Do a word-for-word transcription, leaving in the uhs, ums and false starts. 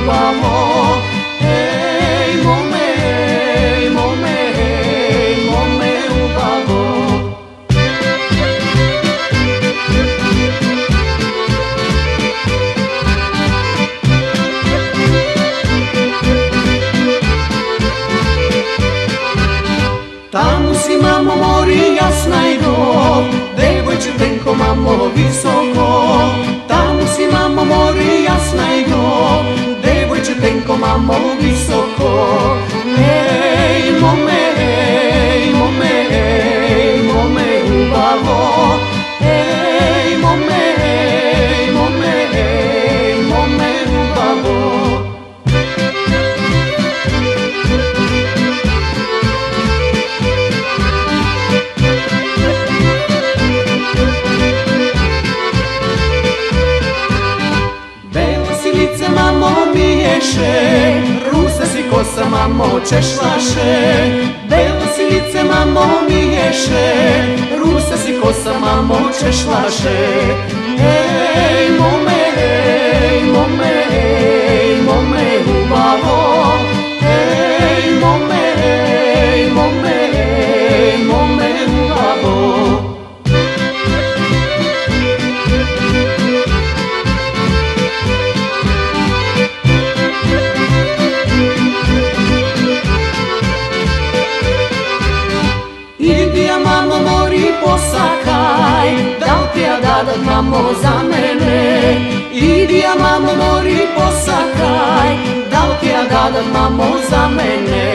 ljubavo. Ej, mome, ej, mome, ej, mome ljubavo. Tamo si, mamo, mori jasna i do, devojče tenko, mamo, visoko. Tamo si, mamo, mori jasna i do, devojče tenko, mamo, visoko. Ej, mome, ej, mome, ej, mome ljubavo. Ej, mome, ej, mome, ej, mome ljubavo. Mamo, miješe, rusa si kosa, mamo, češlaše. Belo si lice, mamo, miješe, rusa si kosa, mamo, češlaše. Ej, mome, ej, mome, ej, mome ljubavo. Ej, mome, ej, mome, ej, mome ljubavo. Idija, mamo, mori posakaj, da li ti ja dadat, mamo, za mene? Idija, mamo, mori posakaj, da li ti ja dadat, mamo, za mene?